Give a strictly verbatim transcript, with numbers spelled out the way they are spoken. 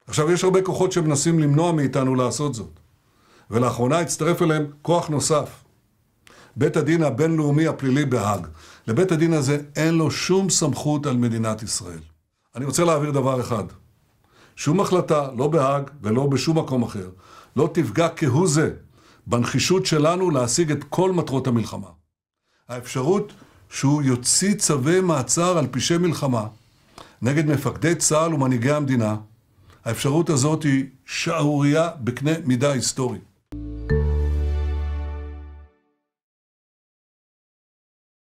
עכשיו, יש הרבה כוחות שמנסים למנוע מאיתנו לעשות זאת. ולאחרונה הצטרף אליהם כוח נוסף. בית הדין הבינלאומי הפלילי בהאג. לבית הדין הזה אין לו שום סמכות על מדינת ישראל. אני רוצה להעביר דבר אחד. שום החלטה, לא בהאג ולא בשום מקום אחר, לא תפגע כהוא זה בנחישות שלנו להשיג את כל מטרות המלחמה. האפשרות שהוא יוציא צווי מעצר על פשעי מלחמה נגד מפקדי צה"ל ומנהיגי המדינה, האפשרות הזאת היא שערורייה בקנה מידה היסטורי.